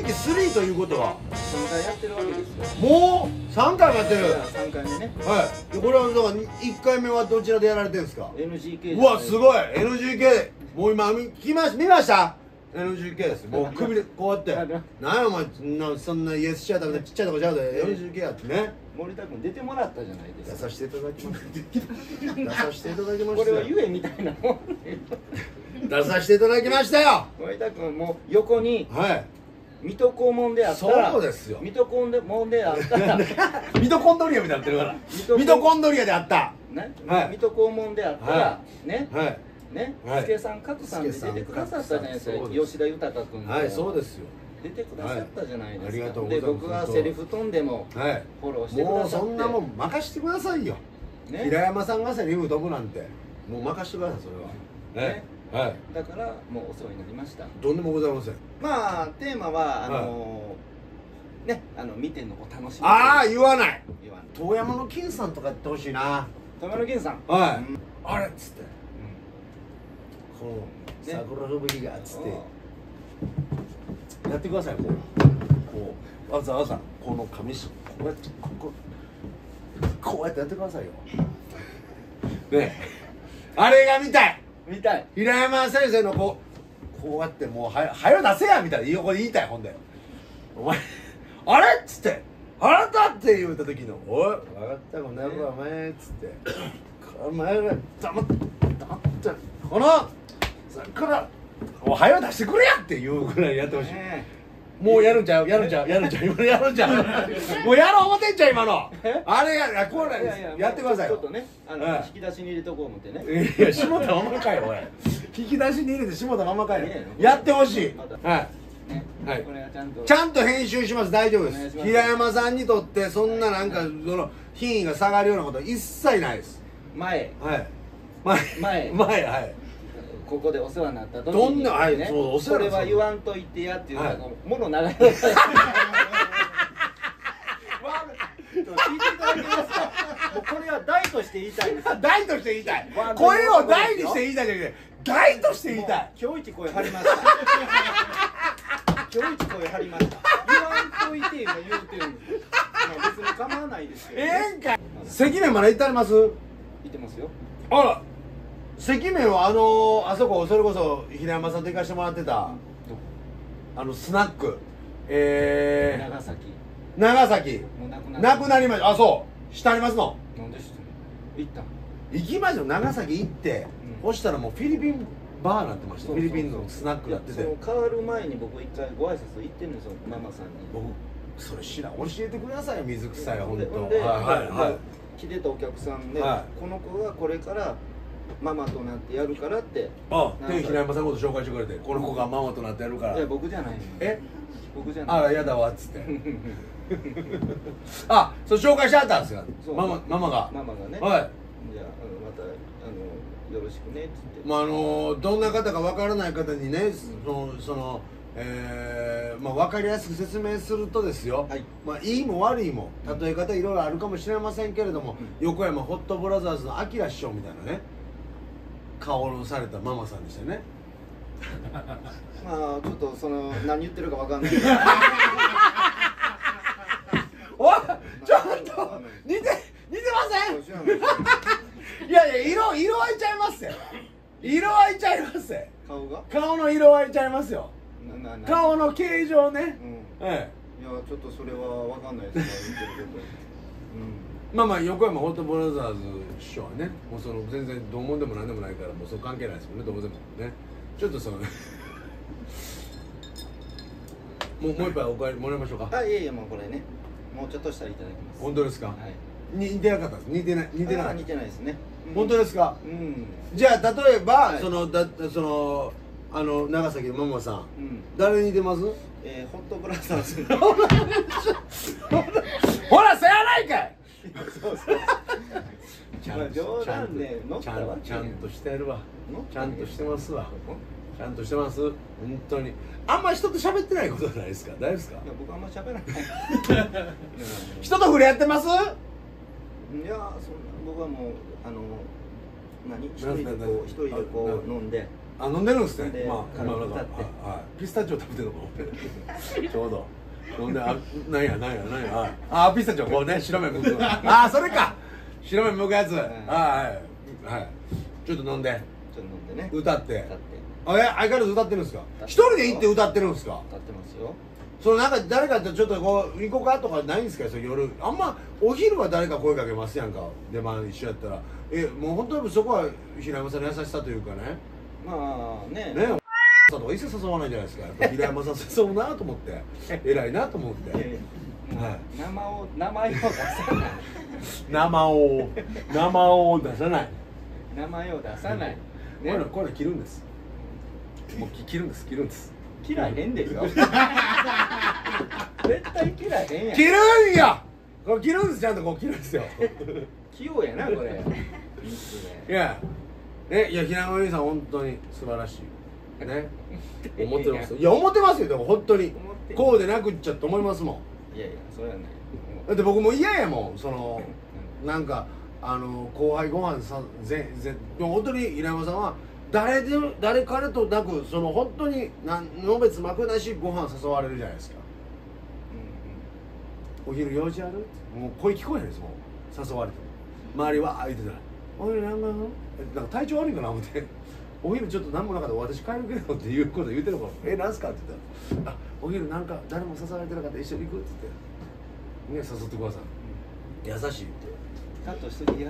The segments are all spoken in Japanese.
歴3ということは 3回やってるわけですよ。 もう3回もやってる。 3回目ね。 はい。これはだから1回目はどちらでやられてるんですか？ NGK。 うわすごい NGK。もう今見ました NGK です。もう首でこうやってなんやお前そんなイエスシアターみたいなちっちゃいとこちゃうで NGK やってね。 森田君出てもらったじゃないですか。 出させていただきました出させていただきました。 これはゆえみたいなもん。 出させていただきましたよ。 森田君もう横にはい水戸黄門であったら、 そうですよ。 水戸黄門であったらミトコンドリアみたいになってるからミトコンドリアであったね、 はい水戸黄門であったら、ね、 はいね、 はい助さん格さんで出てくださったじゃないですか。吉田豊君はいそうですよ。 出てくださったじゃないですか。 ありがとうございます。 で僕はセリフ飛んでもはいフォローしてくもうださって、 そんなもん任してくださいよ。 ね、 平山さんがセリフ飛ぶなんてもう任してくださいそれは。 ね、 はいだからもうお世話になりました。 とんでもございません。 まあテーマはね、見てのお楽しみ。 ああ言わない。 言わない。 遠山の金さんとかやってほしいな。 富野源さん。 はいうんあれっつってこの桜吹雪がっつってやってください。こうわざわざこの紙紙こうやってこうやってやってくださいよ。ねあれが見たい。 見たい。 平山先生のこうやってもうはよ出せやみたいな横で言いたい。ほんでお前あれっつってあなたって言うた時のおい分かったこの野郎お前っつってお前が黙ってこの桜おはよ出してくれやっていうぐらいやってほしい。もうやるんちゃう今のやるんちゃうもうやろう思ってんちゃう今のあれこれやってくださいよ。 ちょっとね引き出しに入れとこう思ってね。 いや下田ままかよおい引き出しに入れて下田ままかよやってほしい。はいはい、 これはちゃんと編集します。大丈夫です。 お願いします。 平山さんにとってそんななんかその品位が下がるようなことは一切ないです。 前はい前はいここでお世話になった時にどんなはいそうお世話になったこれは言わんといてやっていうはいもの長い聞いていただけますか。もうこれは大として言いたいです。 大として言いたい。声を大にして言いたいじゃなくて大として言いたい。 今日一声張りました。今日一声張りました。言わんといて今言うてるんです。まあ別に構わないですけど、 んかい。関面まで行ってあります？ 言ってますよ。 あら関面はあそこそれこそ平山さんと行かしてもらってたスナック長崎もうなくなくなりました。あそうしてありますの。 なんで知ってんの。行ったん。 行きましょう。長崎行って、そしたらもうフィリピンバーになってました。フィリピンのスナックやってて、 変わる前に僕一回ご挨拶行ってるんですよ、ママさんに。 僕それ知らん。教えてくださいよ。水臭い本当。 ではい来てたお客さんで、この子がこれからママとなってやるからって。 で平山さんのこと紹介してくれて、この子がママとなってやるから。 いや僕じゃない。僕じゃない。 あらやだわっつってそう紹介してあったんですよ。ママがママがね。 はい。 じゃあまたよろしくねっつって。 まあどんな方かわからない方にね、分かりやすく説明するとですよ、いいも悪いも例え方いろいろあるかもしれませんけれども、横山ホットブラザーズの明師匠みたいなね顔をされたママさんでしたね。 まあちょっと何言ってるかわかんない。 おいちょっと似てません？いや色合いちゃいますよ。色合いちゃいますよ。顔の色合いちゃいますよ。顔の形状ね。 いやちょっとそれはわかんないですね。言ってること。 まあ横山ホットブラザーズ師匠はね、もう全然同門でもなんでもないからもうその関係ないですもんね。どうでもね。ちょっともう一杯お帰りもらいましょうか。 いやいやもうこれね、もうちょっとしたらいただきます。 本当ですか？似てなかったです。似てない似てないですね。 本当ですか？じゃあ例えば長崎のママさん、誰に似てます？ホットブラザーズ。 ほらせやないかい。 冗談で乗ったわけ。 ちゃんとしてやるわ。ちゃんとしてますわ。ちゃんとしてます。本当にあんま人と喋ってないことないですか？大丈夫ですか？ いや僕あんま喋らない。 人と触れ合ってます？ いや僕はもう一人でこう飲んであ、飲んでるんですでね。まあカラオケなんか歌ってはいピスタチオ食べてるのかちょうど飲んで、あ、なんやはいあ、ピスタチオこうね、白目むくあ、それか白目むくやつ、はいはいちょっと飲んでちょっと飲んでね歌って歌って相変わらず歌ってるんですか？ 歌って一人で行って歌ってるんですか？ 歌ってますよ。 そのなんか誰かとちょっとこう行こうかとかないんですか？その夜あんまお昼は誰か声かけますやんか、出番一緒やったらもう本当にそこは平山さんの優しさというかねまあねねさとか一切誘わないじゃないですか。やっぱ平山さん誘うなと思って偉いなと思って、はい、 名前を出さない生を出さない、 名前を出さない、 こういうの切るんです。もう切るんです切らへんでしょ絶対切らへんやん。 切るんやこれ切るんです。ちゃんとこう切るんですよ器用やなこれいやいや平山由依さん本当に素晴らしいね思ってますよ。いや思ってますよ。でも本当にこうでなくっちゃって思いますもん。 いやいやそれはないだって僕も嫌やもん、そのなんか後輩ご飯さでも本当に平山さんは誰彼となくその本当にのべつ幕なしご飯誘われるじゃないですか。お昼用事ある？もう声聞こえないですもん、誘われても周りは言ってたら「お昼なんか体調悪いかな?」思って「お昼ちょっと何もなかった私帰るけど」っていうこと言ってるから「なんすか?」って言ったら「あお昼なんか誰も誘われてなかったら一緒に行く」って言って「ね誘ってください優しい」ってカットしときや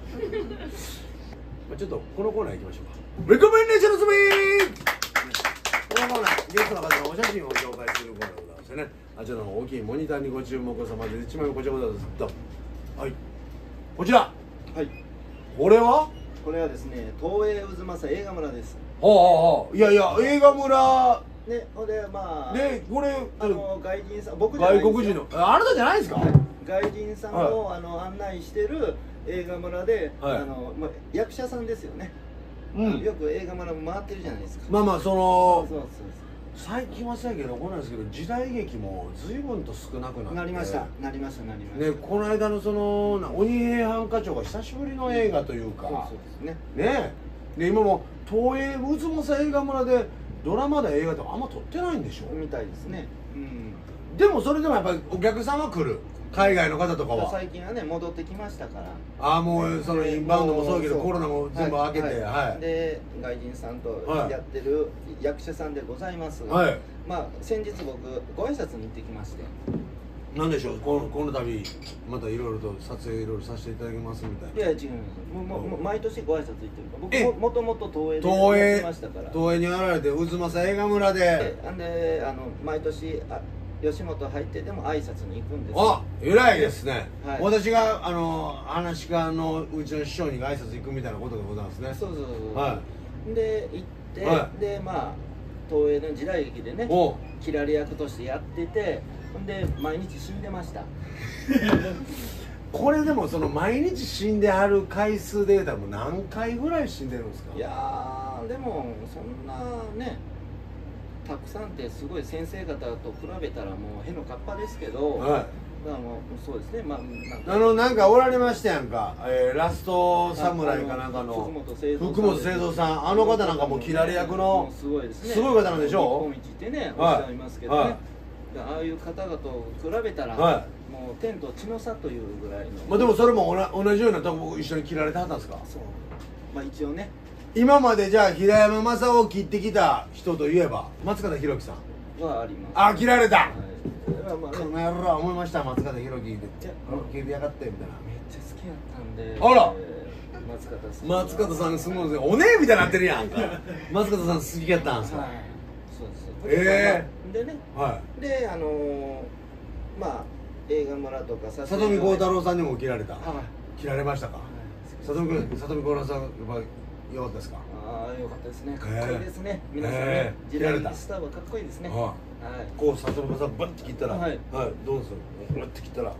ちょっとこのコーナー行きましょうか。レコメンデーションの隅。このコーナーゲストの方のお写真を紹介するコーナーでございましてね、あちらの大きいモニターにご注目さまで1枚こちらをずっとはいこちらはいこれはですね東映渦政映画村です。 いやいや映画村ねほんでまあでこれ外人さん僕じゃない外国人のあなたじゃないですか？ 外人さんを案内してる映画村で役者さんですよね。よく映画村も回ってるじゃないですか。 まあそう最近はそうやけどこうなんですけど時代劇も随分と少なくなりましたね。 この間のその鬼平犯科長が久しぶりの映画というかそうですね。 ねで今も東映渦政映画村でドラマで映画とかあんま撮ってないんでしょみたいですね。 でもそれでもやっぱりお客さんは来る、海外の方とかは最近はね戻ってきましたから。 ああもうそのインバウンドもそうだけどコロナも全部明けてで外人さんとやってる役者さんでございますが、まあ先日僕ご挨拶に行ってきまして。 なんでしょうこの度またいろいろと撮影いろいろさせていただきますみたいな。 いや違いますもう毎年ご挨拶行ってる僕もともと東映でやってましたから。 東映にやられて渦政映画村で毎年吉本入ってでも挨拶に行くんです。 あ偉いですね。私が話し家のうちの師匠に挨拶行くみたいなことでございますね。 そうで行ってでまあ東映の時代劇でね切られ役としてやっててほんで毎日死んでましたこれでもその毎日死んである回数で言うたらもう何回ぐらい死んでるんですか？ いやーでもそんなねたくさんってすごい先生方と比べたらもうへのかっぱですけど、そうですねなんかおられましたやんか、ラストサムライかなんかの福本清三さん、あの方なんかもう切られ役のすごい方なんでしょ？ 日本一ってねおっしゃいますけどね、ああいう方々と比べたら、もう天と地の差というぐらいの。 まあでもそれも同じようなとこ一緒に切られてはったんですか？ そうまあ一応ね今までじゃあ平山正夫を切ってきた人といえば松方弘樹さんはあります。 あ切られた、 この野郎思いました。松方弘樹で切りやがってみたいな。 めっちゃ好きやったんで。 あら松方さんすごいですね。お姉みたいになってるやんか松方さん好きやったんですか？ そうです。でねでまあ映画村とか里見幸太郎さんにも切られた。切られましたか？里見幸太郎さんやっぱよかったですか？ ああよかったですね。かっこいいですね。皆さんね時代劇スターはかっこいいですね。こう里見さんバッて切ったらどうする？バッて切ったら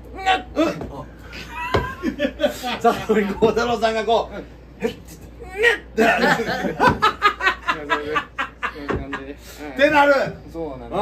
里見幸太郎さんがこうヘッってってなる。 そうなんです。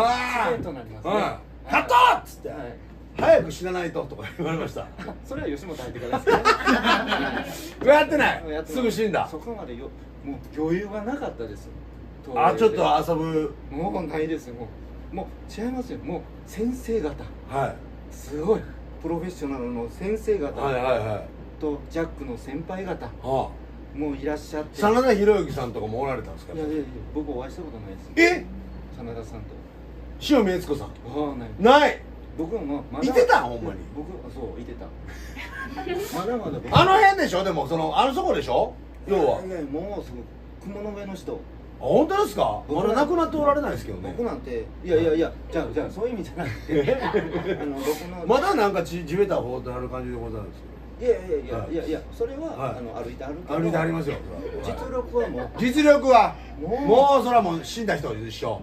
ストレートになりますね。 カットっつって早く死なないととか言われました。 それは吉本入ってからですけどやってない。すぐ死んだ。 そこまでもう余裕がなかったです。 あ、ちょっと遊ぶ。 もうないですよ。もう違いますよ。もう先生方、 はい、 すごいプロフェッショナルの先生方、 はいはいはい、 とジャックの先輩方、 もういらっしゃって。 真田広之さんとかもおられたんですか？ いや僕お会いしたことないです。 え？ 真田さんと塩見悦子さん。 ない。 ない。 僕はまだいてた、ほんまに。 僕そういてた。まだまだあの辺でしょ。でもそこでしょ、要は。 いやもうすぐ雲の上の人。 あ、本当ですか？まだ亡くなっておられないですけどね。 僕なんていやじゃあそういう意味じゃなくて僕のまだなんか地べた方となる感じでございますけど。いやそれは歩いて歩く。 歩いてありますよ。 実力はもう実力はもうそれはもう死んだ人一緒。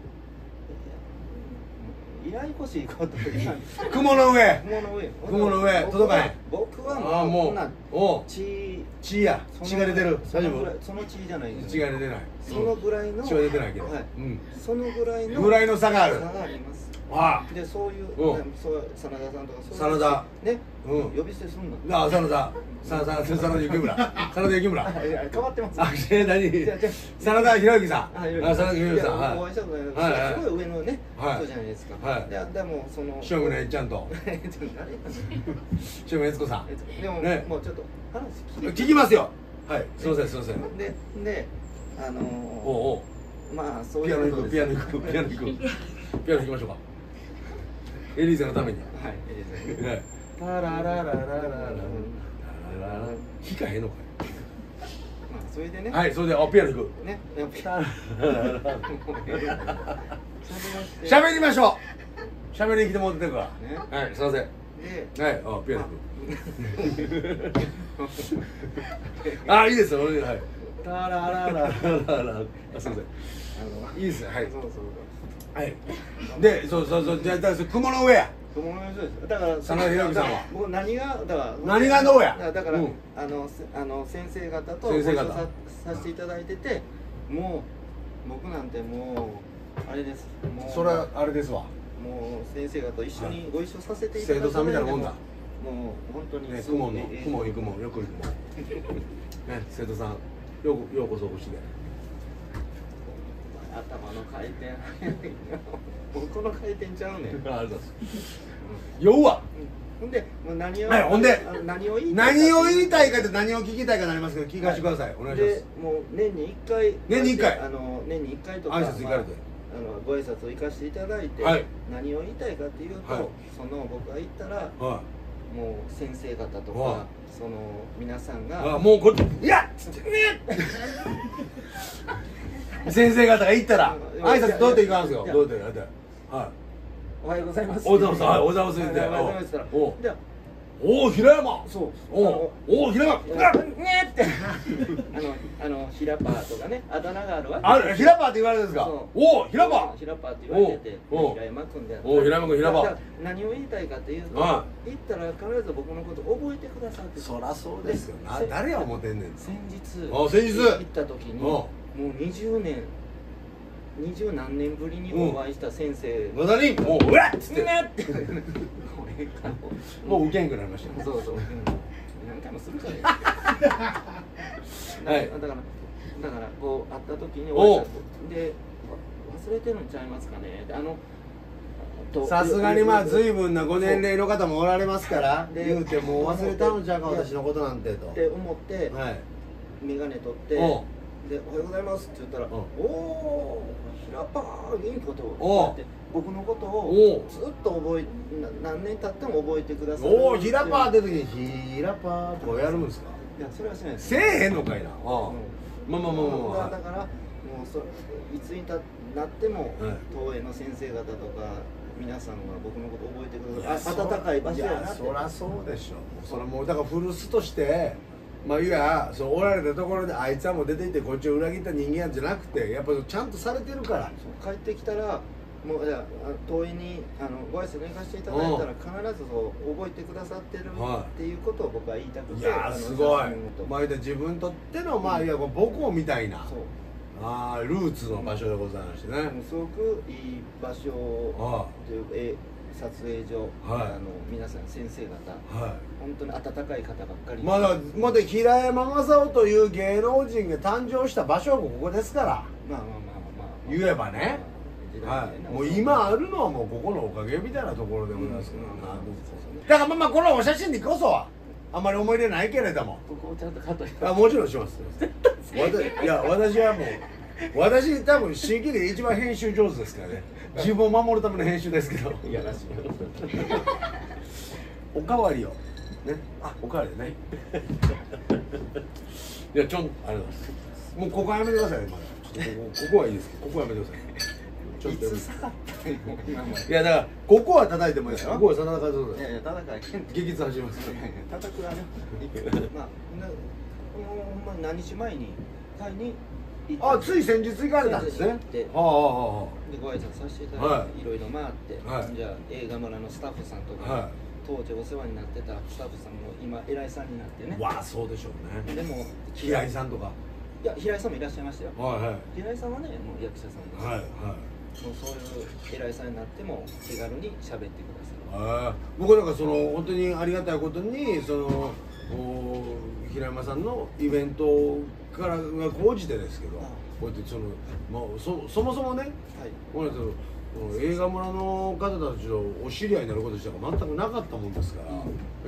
ややこしいこと雲の上雲の上届かへん。 僕はもうこんな血や血が出てる。大丈夫？ その血じゃないです。 血が出てない。 そのぐらいの血は出てないけど、 そのぐらいの差がある。 差があります。でそういう真田さんとかそういう真田ね、呼び捨てすんの。 あ、真田幸村変わってます。 あ、何？真田広之さん。真田広之さん。 お会いしたことない。すごい上のね人じゃないですか。でもその塩村ちゃんと塩村悦子さん。 でももうちょっと話聞きますよ。はい、すいませんすいません。 でまあそうピアノいうことです。 ピアノ弾きましょうか。エリーゼのために。 はい、エリーゼ。 タララララララララ弾かへんのかい。 まあそれでね。 はい、それでピアノ弾く。 ね。 喋りましょう。喋りに来てもらってるから。はい、すいません。 で、 はい、ピアノ弾く。あ、いいですよ。はい。タララララララ。すいません。いいですね。はい。はい。で、そうじゃあ雲の上や。 雲の上です。だから真田広之さんは僕何がどうや。 だから先生方とご一緒させていただいてて、もう僕なんてもうあれです。もうそれはあれですわ。 もう先生方一緒にご一緒させていただいて、 生徒さんみたいなもんだ。 もう本当に公文行くもんよく行くもん。ね、生徒さんようこそお越しで。 頭の回転僕の回転ちゃうねん。 酔うわ。 ほんで何を言いたいかって何を聞きたいかなりますけど、聞かせてください。お願いします。 もう年に1回年に1 回とか挨拶行かれてご挨拶を行かせていただいて、何を言いたいかっていうと、その僕が行ったらもう先生方とかその皆さんがもうこれいやっつって先生方が行ったら挨拶どうやって行かんすよ。どうやってはい。 おはようございます。 おはようございます。おはようございます。おお、平山。 そう。 おお、平山。 ねって平パーとかね、あだ名があるわけ。 あ、平パーって言われるんですか。おお、平パー。 平パーって言われてて、平山君で。 おお、平山君、平パー。 何を言いたいかっていうと、行ったら必ず僕のこと覚えてくださって。 そらそうですよ。誰や思ってんねん。 先日行った時に、もう20何年ぶりにお会いした先生野田にもううわっつってもう受けんくなりました。 そう何回もするからだからこう会った時にお会いしたで忘れてるんちゃいますかね。 さすがにまあ随分なご年齢の方もおられますから言うてもう忘れたのちゃうか私のことなんてとって思って眼鏡取ってで「おはようございます」って言ったら「おお平パーいいことを」って僕のことをずっと何年経っても覚えてくださる。 おお平パーって時に平パーとかやるんですか。 いやそれはしないです。 せえへんのかいな。まあだからもういつになっても東映の先生方とか皆さんは僕のこと覚えてくださる。温かい場所やなって。 そりゃそうでしょ。それもうだから古巣としてまあいやそうおられたところであいつはもう出ていってこっちを裏切った人間じゃなくてやっぱりちゃんとされてるから。 帰ってきたらもう遠いにご挨拶に行かせていただいたら必ずそう覚えてくださってるっていうことを僕は言いたくて。 いやすごい。まあ自分にとってのまあいや母校みたいな。ルーツの場所でございましてね。 すごくいい場所という撮影所、皆さん先生方、本当に温かい方ばっかり。 まだ平山雅夫という芸能人が誕生した場所はここですから。 まあ言えばね、はい、もう今あるのはもうここのおかげみたいなところでございますけど、だからまあこのお写真にこそはあんまり思い入れないけれども、 ここをちゃんとカットして、 もちろんします。いや私はもう私多分新規で一番編集上手ですからね。自分を守るための編集ですけど、 いやらしいおかわりをね、おかわりねいやありがとうございます。もうここはやめてくださいね。まだちょっとここはいいですけど、ここはやめてください。ちょっといやだからここは叩いてもいいですよ。ここは叩かず。 いやいや叩かへん。 激痛始めます。 叩くはね。まあほんまに何日前にタイに行って。 つい先日行かれたんですね。 でご挨拶させていただいて、いろいろ回って、じゃあ映画村のスタッフさんとか。当時お世話になってたスタッフさんも今偉いさんになってね。 わあそうでしょうね。でも平井さんとか。 いや平井さんもいらっしゃいましたよ。平井さんはねもう役者さんです。もうそういう偉いさんになっても気軽に喋ってください。 僕なんかその本当にありがたいことにその平山さんのイベントからが高じてですけど、こうやってそのそもそもね、こうやって映画村の方たちとお知り合いになること自体が全くなかったもんですから、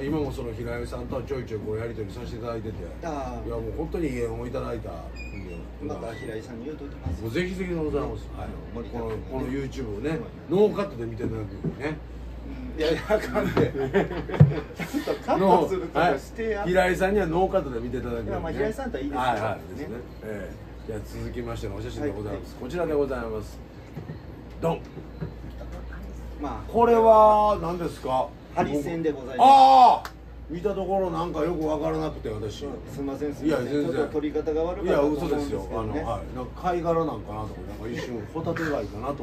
今もその平井さんとはちょいちょいこうやり取りさせていただいてて、いやもう本当にいい縁をいただいたんで、 また平井さんに言うといてます。 もうぜひぜひでございます。この YouTube をねノーカットで見ていただくね。 いやいやあかんで。ちゃんとカットするとかしてや。 平井さんにはノーカットで見ていただく。 まあ平井さんとはいいですよ。 はいですね。じゃあ続きましてのお写真でございます。こちらでございます。ドン。まあこれは何ですか？ ハリセンでございます。 見たところなんかよく分からなくて私。 すみません。 いや全然。 撮り方が悪かった。 いや嘘ですよ。なんか貝殻なんかなとかなんか一瞬ホタテ貝かなと思って。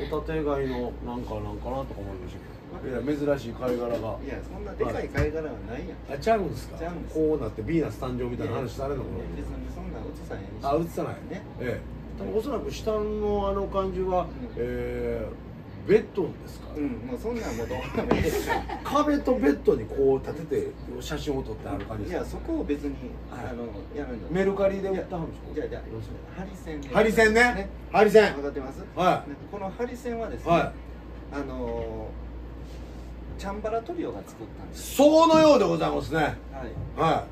ホタテ貝のなんかなとか思いましたけど。いや珍しい貝殻が。いやそんなでかい貝殻はないやん。 ちゃうんですか？こうなってヴィーナス誕生みたいな話されるのかな。 別にそんな映さへんし。 映さないね。おそらく下のあの感じは、ベッドですか？ もうそんなんもうどうでもいいですよ。 壁とベッドにこう立てて写真を撮ってある感じですか？ いやそこを別にやるんだ。 メルカリで売ったんですか？ じゃあハリセン。 ハリセンね。ハリセン。 分かってます？ はい。 このハリセンはですね、チャンバラトリオが作ったんです。 そのようでございますね。はい。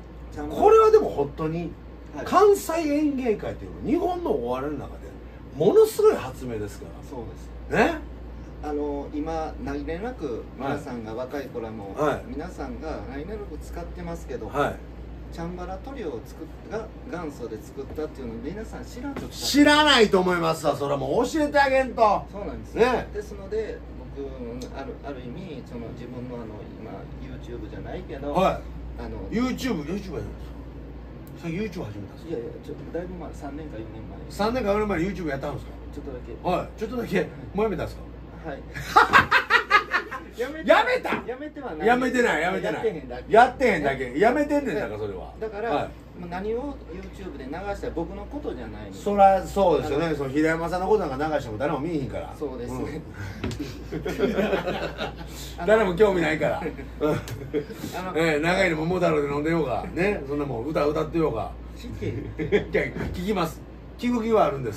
これはでも本当に関西演芸界というのは日本のお笑いの中でものすごい発明ですから。 そうですね。 今何気なく皆さんが若い頃も皆さんが何気なく使ってますけど、チャンバラトリオをが元祖で作ったっていうのを皆さん知らないと思いますわ。 それはもう教えてあげんと。 そうなんですね。ですので僕ある意味その自分の今 YouTube じゃないけど、 YouTube やるんですか？さっき YouTube 始めたんですか？ いやいやだいぶ前、3年か4年前。3年か4年前に YouTube やったんですか？ ちょっとだけ。 ちょっとだけ。もうやめたんですか？ はい。 やめた？ やめてはない。 やめてない。やってへんだけ。やめてんねんだからそれは。 だから何を YouTube で流したら僕のことじゃないの。 そりゃそうですよね。その平山さんのことなんか流しても誰も見えへんから。 そうですね。 誰も興味ないから。長いの桃太郎で飲んでようがね、そんなもん歌ってようが。聞きます。聞く気はあるんです。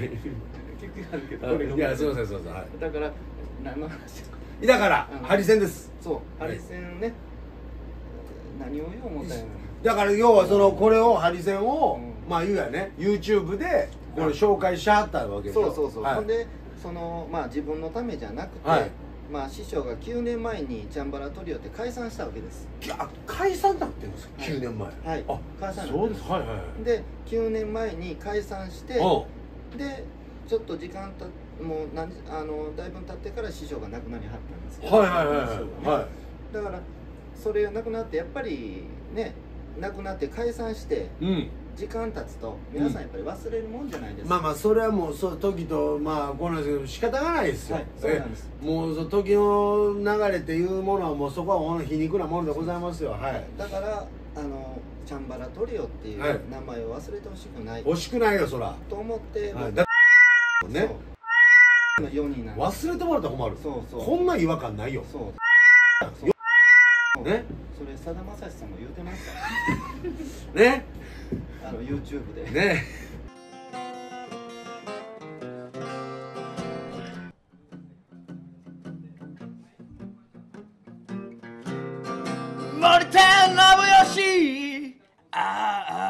いやすいません。 だから何の話？ だからハリセンです。 そうハリセンね。何を言おう思ったんや。 だから要はそのこれをハリセンをまあ言うやね YouTube でこれ紹介しはったわけですよ。 そう。ほんでそのまあ自分のためじゃなくて、まあ師匠が9年前にチャンバラトリオって解散したわけです。 解散だってんですか？9年前。 はい。解散。 そうです。 で9年前に解散してでちょっと時間もうだいぶ経ってから師匠が亡くなりはったんですけど。だからそれがなくなってやっぱりねなくなって解散して時間経つと皆さんやっぱり忘れるもんじゃないですか。 まあそれはもう時とまあこうなんですけど仕方がないですよ。 そうなんです。 もう時の流れっていうものはもうそこは皮肉なものでございますよ。 だからチャンバラトリオっていう名前を忘れてほしくない。 欲しくないよそら。 と思ってね。忘れてもらったら困る。こんな違和感ないよ。ね、 それさだまさしさんも言うてましたね。 YouTube でね。 しいあ